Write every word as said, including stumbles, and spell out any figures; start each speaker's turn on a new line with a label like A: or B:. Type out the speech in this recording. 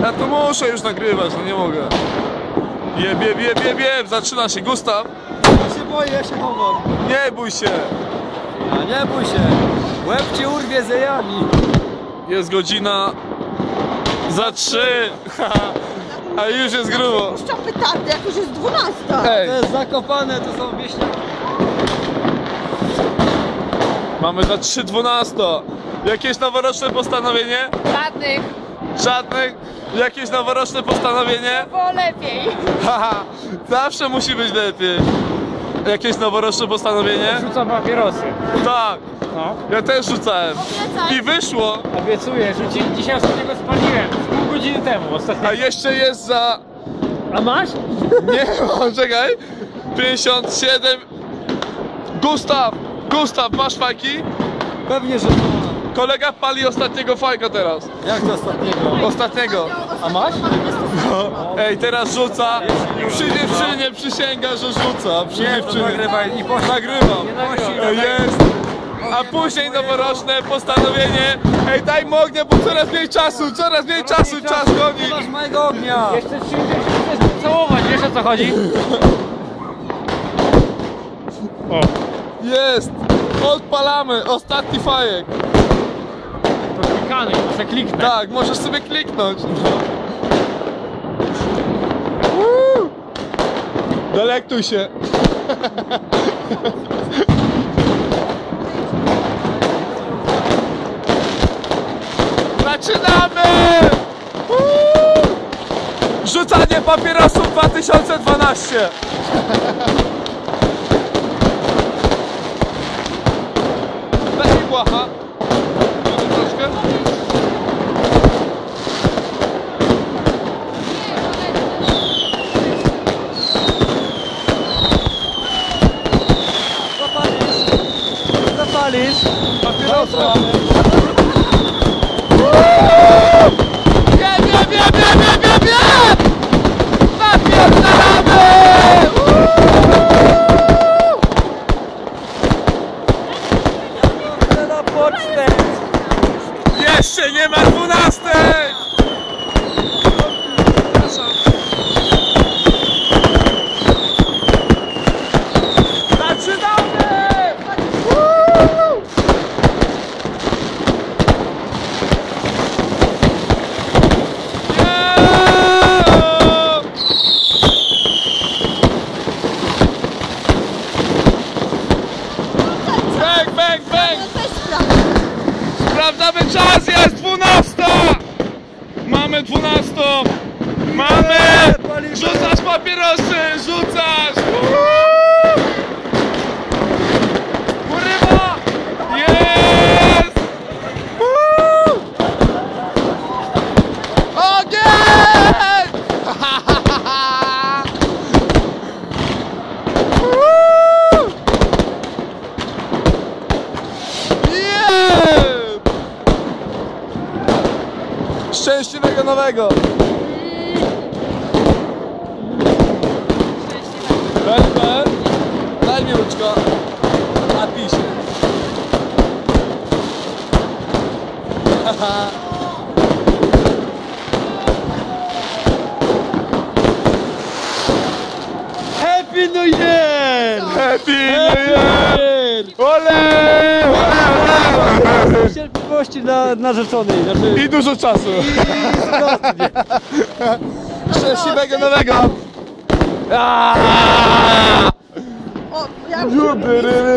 A: Ja to muszę już nagrywać, no nie mogę. Jeb, jeb, jeb, jeb, jeb. Zaczyna się, Gustaw.
B: Ja się boję, ja się chowam.
A: Nie bój się.
B: A nie bój się. Łeb ci urwie z jajami.
A: Jest godzina za trzy. A już jest grubo.
C: Puszczam petardę, jak już jest dwunasta.
A: Ej,
B: To jest zakopane, to są wieśniaki.
A: mamy za trzy dwanaście. Jakieś noworoczne postanowienie?
D: Żadnych,
A: Żadnych? Jakieś noworoczne postanowienie?
D: było lepiej.
A: Haha, zawsze musi być lepiej. Jakieś noworoczne postanowienie?
E: Rzucam papierosy.
A: Tak,
E: No.
A: ja też rzucałem.
C: Obiecaj.
A: I wyszło.
E: Obiecuję, że ci, dzisiaj ostatniego spaliłem. Z pół godziny temu. Ostatniego.
A: A jeszcze jest za...
E: A masz?
A: Nie mam, czekaj. pięćdziesiąt siedem. Gustaw, Gustaw, masz fajki?
B: Pewnie, że ma.
A: Kolega pali ostatniego fajka teraz.
B: Jak to ostatniego?
A: Ostatniego.
B: A masz?
A: No. Ej, teraz rzuca. Przy dziewczynie przysięga, że rzuca. Przy
B: Nie, to
A: dziewczynie.
B: nagrywaj i poszli.
A: Nagrywam.
E: nagrywam.
A: Ej, jest. A później noworoczne postanowienie. Ej, daj mu ognia, bo coraz mniej czasu, coraz mniej czasu, czas
B: Nie
A: goni.
B: masz mojego ognia.
E: Jeszcze trzy chcesz pocałować, wiesz o co chodzi? O.
A: Jest. Odpalamy. Ostatni fajek.
E: To klikany, muszę kliknę.
A: Tak, możesz sobie kliknąć. Woo! Delektuj się. Zaczynamy! Woo! Rzucanie papierosów dwa tysiące dwanaście. Daj mi błaha. Troszkę.
B: Zapalisz.
A: Papierosa. Wiem, wiem, wiem, wiem, wiem, wiem, wiem! Napierdalamy!
B: Na pocztę.
A: Jeszcze nie ma dwunastej! Zaczynamy! Woo! Yeah! Bang, bang, bang!
C: Ja też sprawdzę.
A: Sprawdzamy czas, jest dwunasta! Mamy dwunastą! Mamy! Rzucasz papierosy, rzucasz! Uuu! Urywa! Jest! Uuu! Ogień! Uuu! Yeah! Szczęśliwego nowego! Berber, daj mi łyczko, napij się.
B: Happy New Year!
A: Happy New Year! Ole!
B: Cierpliwości dla narzeczonej. Znaczy...
A: I dużo czasu.
B: I zgodnie.
A: Szczęśliwego nowego!
C: O, ja już
A: Judy,